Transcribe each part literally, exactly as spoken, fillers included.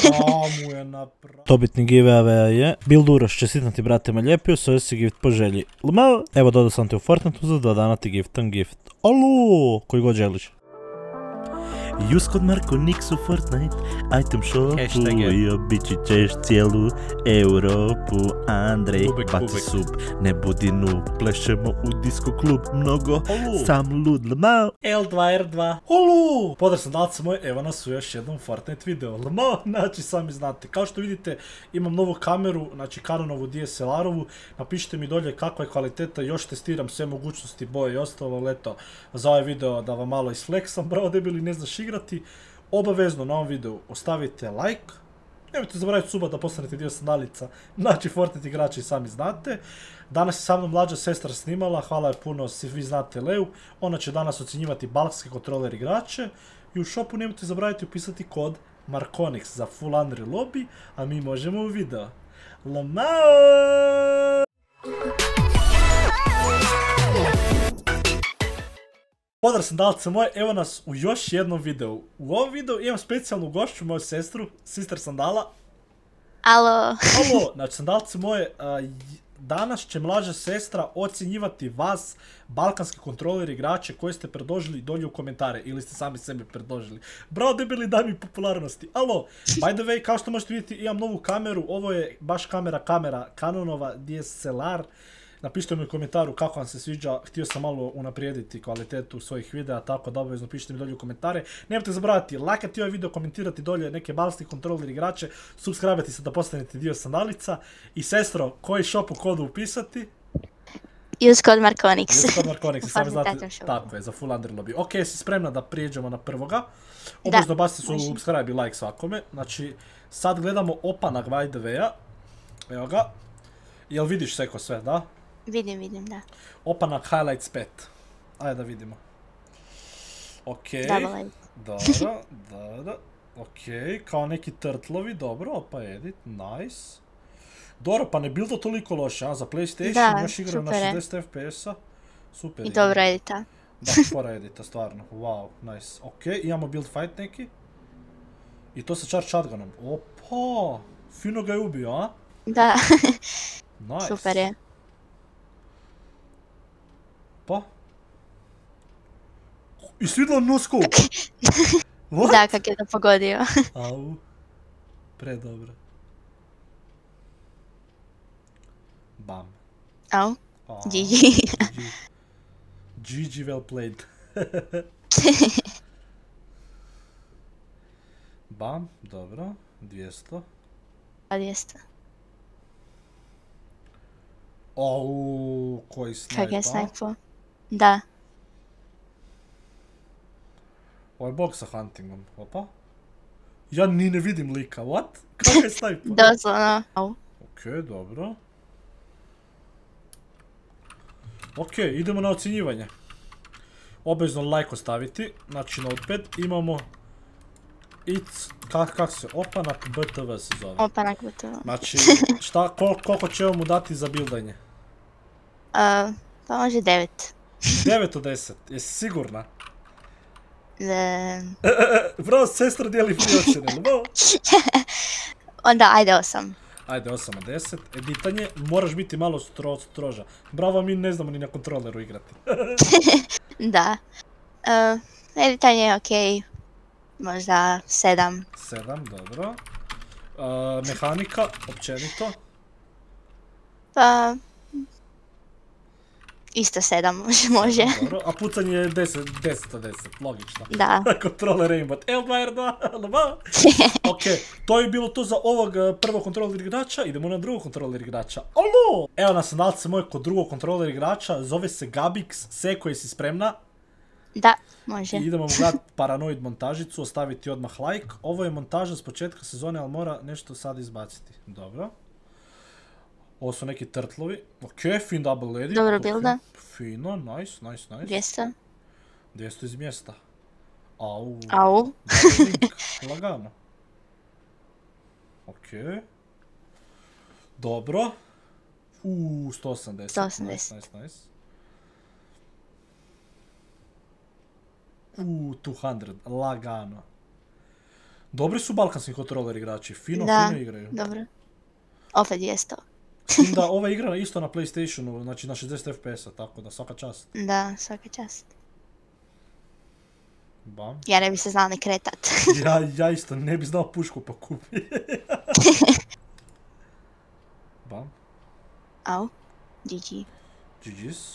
Šta mu je napravio? Dobitni giveaway je Bil Duroš, čestitam ti brate Maljepio, svoje si gift po želji. Lmao, evo dodao sam te u Fortniteu, za dva dana ti giftam gift. Alo, koji god želiš. Use kod Marko Nix u Fortnite, item shopu i obići ćeš cijelu Europu. Andrej, baci sub, ne budi noob, plešemo u disco klub, mnogo, sam lud, lmao. L dva R dva, olu! Pozdrav sam dalce moje, evo nas u još jednom Fortnite video, lmao, znači sami znate. Kao što vidite, imam novu kameru, znači Canonovu D S L R-ovu, napišite mi dolje kakva je kvaliteta, još testiram sve mogućnosti, boje i ostalo, ali eto, za ovaj video da vam malo isfleksam, bravo debili, ne znaš igrati. Obavezno na ovom videu ostavite like, nemojte zaboraviti suba da postanete dio sandalica, znači Fortnite igrači sami znate. Danas je sa mnom mlađa sestra snimala, hvala je puno, svi vi znate Leu, ona će danas ocjenjivati balkanski kontroler igrače i u shopu nemojte zaboraviti upisati kod Markonix za full Unreal lobby, a mi možemo u video. Lamao! Pozdrav sandalce moje, evo nas u još jednom videu. U ovom videu imam specijalnu gošću, moju sestru, sister Sandala. Alo. Alo, znači sandalce moje, danas će mlađa sestra ocjenjivati vas, balkanski kontroler igrače koje ste predložili dolje u komentare ili ste sami sebi predložili. Bravo debeli, daj mi popularnosti. Alo, by the way, kao što možete vidjeti imam novu kameru, ovo je baš kamera, kamera Canonova D S L R. Napišite mi u komentaru kako vam se sviđa, htio sam malo unaprijediti kvalitetu svojih videa, tako da obavezno pišite mi dolje u komentare. Nemojte zaboraviti lajkati ovaj video, komentirati dolje neke balkanski kontroler igrače, subscribe-ati se da postanete dio sandalica. I sestro, koji shop u kodu upisati? Use kod Markonix. Use kod Markonix, sami znate, tako je, za full Unreal lobby. Ok, jesi spremna da prijeđemo na prvoga? Obavezno bacite subscribe i like svakome. Znači, sad gledamo opanak by the way-a. Evo ga. Jel vidiš seko sve, da? Vidim, vidim, da. Opanak highlights pet. Ajde da vidimo. Okej. Dobro, dobro. Okej, kao neki trtlovi, dobro, opa edit, nice. Dobro, pa ne bil to toliko loše, a za PlayStation još igram na šezdeset F P S-a. Super. I dobro edita. Da, spora edita, stvarno, wow, nice. Okej, imamo build fight neki. I to sa charge shotgunom. Opa, fino ga je ubio, a? Da. Nice. Super je. Pa? I svidla no scope? What? Da, kak je to pogodio. Au. Predobro. Bam. Au. G G. G G well played. Bam, dobro. dvjesto. dvjesto. Ouu, koji snajpa. Kak je snajpo? Da. Ovo je bok sa huntingom, opa. Ja ni ne vidim lika, what? Kak je snajpa? Doslovno. Au. Okej, dobro. Okej, idemo na ocjenjivanje. Obavezno like ostaviti, znači notepad, imamo It's, kak, kak se, opanak B T V se zove. Opanak B T V. Znači, šta, koliko ćemo mu dati za buildanje? Uh, pa može devet. devet od deset, jesi sigurna? Ne. Bravo, sestra dijeli mi ocjene, ljubav? Onda, ajde osam. Ajde, osam od deset. Editanje, moraš biti malo stro, stroža. Bravo, mi ne znamo ni na kontroleru igrati. Da. Uh, editanje je okej. Možda sedam. sedam, dobro. Uh, mehanika, općenito? Pa... Isto sedam, može, može. Dobro, a pucanje je deset, deset od deset, logično. Da. Kontroler aimbot, L dva R dva, laba. Ok, to je bilo to za ovog prvog kontroler igrača, idemo na drugog kontroler igrača. Alo! Evo nas sandalce moje kod drugog kontroler igrača, zove se Gabix, Seko, jesi spremna? Da, može. I idemo gledati paranoid montažicu, ostaviti odmah like. Ovo je montaža s početka sezone, ali mora nešto sad izbaciti. Dobro. Ovo su neki trtlovi. Okej, fin double edit. Dobro builda. Fino, nice, nice, nice. dvjesto. dvjesto iz mjesta. Au. Au. Lagano. Okej. Dobro. Uuu, sto osamdeset. sto osamdeset. Nice, nice, nice. Uuu, dvjesto, lagano. Dobri su balkanski kontroler igrači, fino, Da, fino igraju. dobro. Opet dvjesto. S tim da ova igra isto na PlayStationu, znači na šezdeset F P S-a, tako da svaka čast. Da, svaka čast. Bam. Ja ne bi se znala ni kretat. Ja, ja isto ne bi znao pušku pa kupi. Bam. Au. G G. G G's.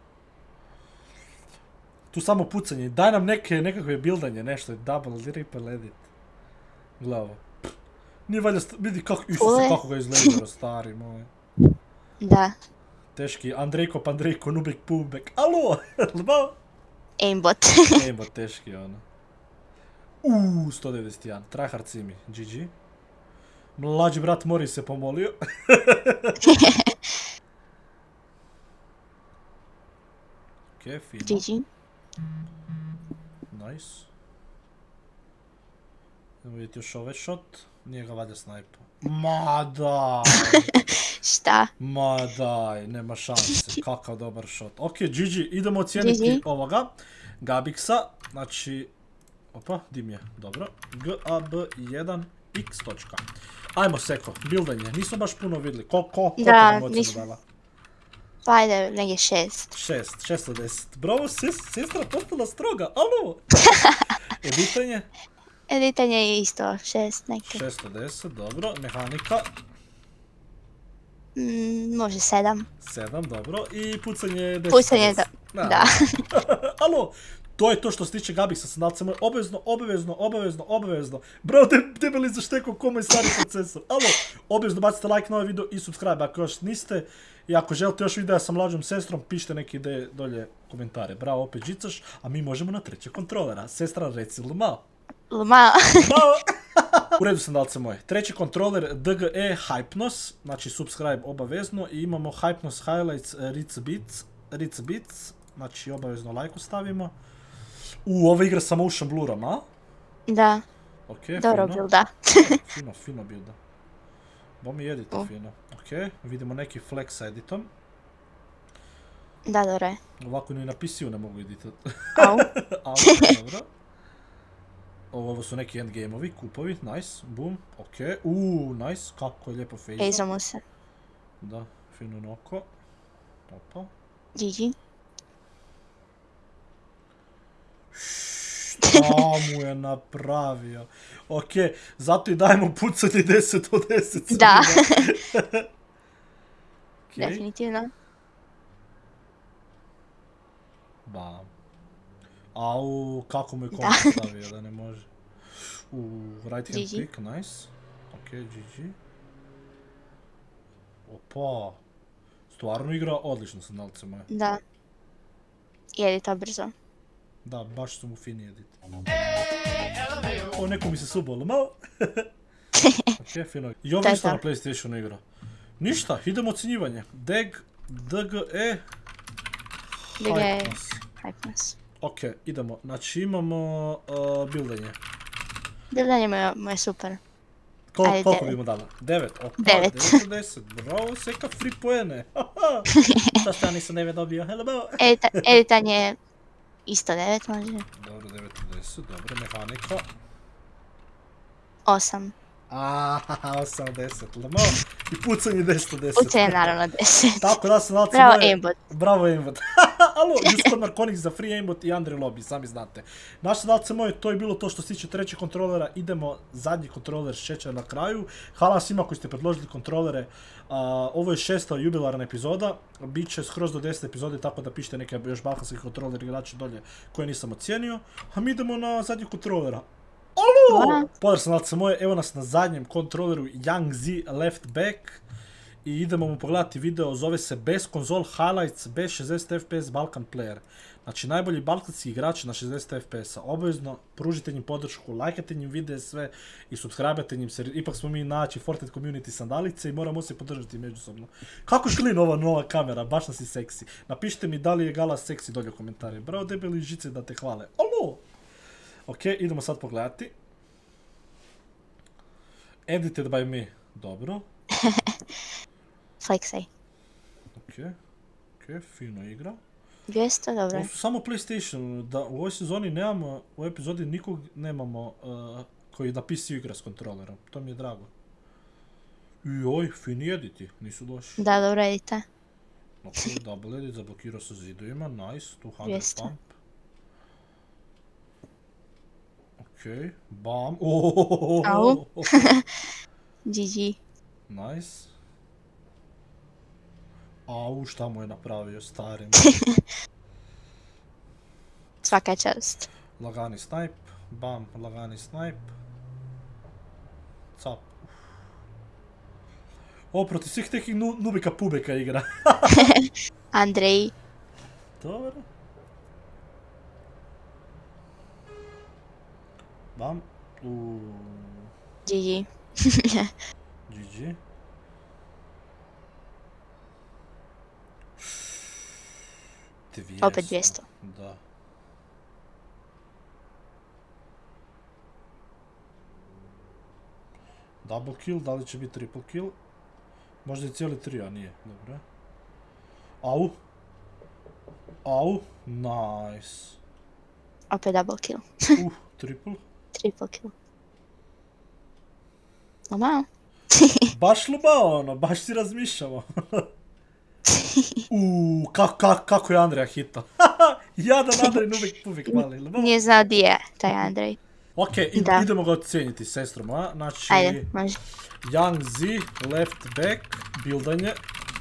Tu samo pucanje, daj nam neke, nekakve bildanje, nešto, double, triple edit. Glavo. Nije valjda, vidi kako, isuse, kako ga izgledalo, stari moj. Da. Teški, Andrejko, Pandrejko, Nubek, Pubek, alo, lbao? Aimbot. Aimbot, teški, ono. Uuu, sto devedeset jedan, tryhard Simi, G G. Mlađi brat Mori se pomolio. Okej, fino. G G. Nice. Idemo vidjeti još ovaj shot. Nije ga valjda snajpa. Ma daj! Šta? Ma daj, nema šanse. Kakav dobar shot. Ok, G G, idemo ocijeniti ovoga. Gabixa, znači... Opa, dim je, dobro. G A B jedan X točka. Ajmo seko, bildanje, nismo baš puno vidjeli. Koliko, koliko nam ocjenu dala? Pa ajde, negdje šest. Šest, šesto deset. Bravo, sestra postala stroga, alo! Editanje? Editanje je isto, šest neke. šesto deset, dobro. Mehanika? Mm, može sedam. sedam, dobro. I pucanje deset. Pucanje, da. da. Alo, to je to što se tiče Gabixa, sandalce moje. Obavezno, obavezno, obavezno, obavezno. Bro, debeli zašteko ko moj stari procesor. Alo, obavezno bacite like na ovaj video i subscribe ako još niste. I ako želite još videa sa mlađom sestrom, pišite neke ideje dolje komentare. Bravo, opet žicaš, a mi možemo na trećeg kontrolera. Sestra, reci lmao. Lmao. U redu sandalce moje. Treći kontroler D G E Hypnos, znači subscribe obavezno. I imamo Hypnos Highlights Ritz Beats, Ritz Beats, znači obavezno lajku stavimo. U, ova igra sa motion blurom, a? Da. Ok, dobro fino. builda. Fino, fino builda. Bo mi edita oh. fino. Ok, vidimo neki flex sa editom. Da, dobro je. Ovako ni na P C-u ne mogu editat. Au. Au, dobro. Ovo su neki endgame-ovi, kupovi, nice, boom, ok. Uuu, nice, kako je lijepo fejza. Fejzamo se. Da, fino noko. Opa. G G. Šta mu je napravio? Ok, zato i dajemo pucanje deset od deset. Da. Okay. Definitivno. Bam. Au, kako mu je komp stavio da ne može. Uuu, right hand pick, nice. Ok, G G. Opa. Stvarno igra odlično sandalce moje. Da. I edita brzo. Da, baš su mu fini edit. O, neko mi se subolo, malo. Ok, fino. I ovo isto na PlayStationu igra. Ništa, idemo ocjenjivanje. D G E Hypnos. Hypnos. Ok, idemo. Znači imamo uh, buildanje. Buildanje mu je super. Kol, Ajde, koliko bi mu dala? devet. Opa, devet. devet od deset. Bravo, seka free poene. Šta što ja nisam devet dobio? Hello. Edita, editanje isto devet može. Dobro, devet od deset. Dobro, mehanika. osam. Aaaa, osam od deset. Lamo. I pucanje deset od deset. Pucanje naravno deset. Tako da sam nalci Bravo, moje... aimbot. Bravo, aimbot. Alo, Discord Markonix za free aimbot i Andre Lobby, sami znate. Naše nalce moje, to je bilo to što se tiče trećeg kontrolera. Idemo zadnji kontroler šećer na kraju. Hvala svima koji ste predložili kontrolere. Uh, ovo je šesta jubilarna epizoda. Biće skroz do deset epizode, tako da pišite neke još balkanskih kontroler igrače dolje koje nisam ocijenio. A mi idemo na zadnjeg kontrolera. Alo! Pozdrav sam nalce moje, evo nas na zadnjem kontroleru Young Z Left Back. I idemo mu pogledati video, zove se Best Console Highlights, Best šezdeset F P S Balkan Player. Znači najbolji balkanski igrači na šezdeset F P S-a. Obavezno pružite njim podršku, lajkajte njim videe sve i subscribe-ajte njim se. Ipak smo mi naći Fortnite community sandalice i moramo se podržati međusobno. Kako šklin ova nova kamera, baš nas i seksi. Napišite mi da li je Gala seksi dolje u komentare. Bravo debeli žice da te hvale. Alo! Ok, idemo sad pogledati. Edited by me. Dobro. Flexaj. Ok, ok, fino igra. dvjesto, dobro. Ovo su samo PlayStation, da u ovoj sezoni nemamo, u ovoj epizodi nikog nemamo uh, koji na P C igra s kontrolerom. To mi je drago. Joj, fini editi, nisu loši. Da, dobro edite. Ok, double edit, zablokirao sa zidovima, nice, dvjesto dvjesto. pump. Ok, bam, oooooooo. Au. G G. Nice. Au, šta mu je napravio, stari. Svaka čast. Lagani snipe, bam, lagani snipe. Cap. O, protiv svih tekih nu, nubika pubeka igra. Andrej. Dobro. Bam. Uuu. G G. G G. dvjesto. Opet dvjesto. Da. Double kill, da li će biti triple kill? Možda i cijeli tri, a nije. Dobro. Au. Au. Nice. Opet double kill. Uh, triple. Triple kill. Lomao. Baš lomao ono, baš si razmišljamo. Uuu, kako, kako, kako je Andreja hitao. Jadan Andrej uvijek uvijek mali. Nije znao di je taj Andrej. Ok, id, Da. idemo ga ocijeniti, sestro moja. Znači, Ajde, može. Young Z, left back, buildanje,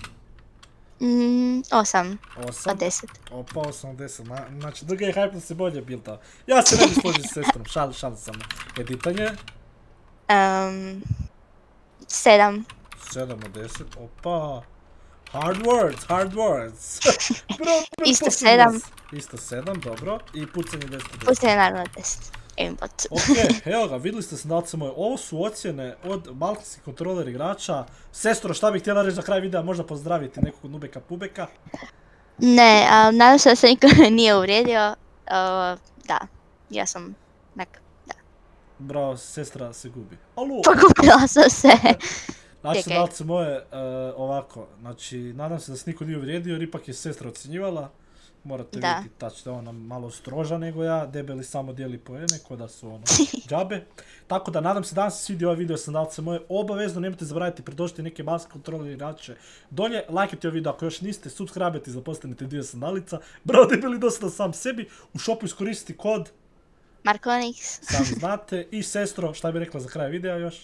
Mm, osam osam. od deset. Opa, osamdeset, na, znači druga je hype da se bolje builda. Ja se ne bi složio s sestrom, šal, šal samo. Editanje, Um, sedam. sedam od deset, opa. Hard words, hard words. Bro, bro, Isto posebno sedam. vas. Isto sedam, dobro. I pucanje deset od deset. Pustite naravno deset. Aimbot. Ok, evo ga, vidjeli ste sandalce moje. Ovo su ocjene od balkanskih kontroler igrača. Sestro, šta bih htjela reći za kraj videa, možda pozdraviti nekog nubeka pubeka? Ne, um, nadam se da se niko nije uvrijedio. Uh, da, ja sam nek, da. Bravo, sestra se gubi. Alo! Pogubila sam se. Znači, Čekaj. sandalce moje, uh, ovako, znači, nadam se da se niko nije uvrijedio jer ipak je sestra ocjenjivala. Morate Da. vidjeti, tač da je ona malo stroža nego ja, debeli samo dijeli poene, ko da su ono džabe. Tako da nadam se da vam se svidio ovaj video sandalce moje, obavezno nemojte zaboraviti predošiti neke balkanske kontroler igrače dolje, lajkajte ovaj video ako još niste, subscribe-ajte i zapostanite dio sandalica. Bravo, debeli dosta sam sebi, u shopu iskoristiti kod, Markonix. sami znate, i sestro, šta bi rekla za kraj videa još?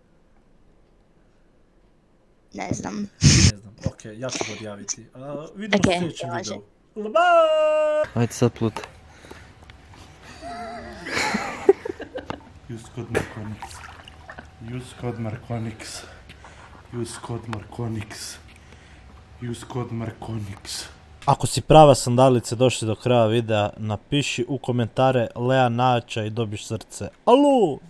Ne znam. Ne znam, ok, ja ću ga odjaviti. Uh, vidimo se u Ok, sljedećem može. videu. Bye! Ajde sad plutaj. Use code Marconix. Use code Marconix. Use code Marconix. Use code Marconix. Ako si prava sandalice došli do kraja videa, napiši u komentare Lea Nača i dobiš srce. Alo!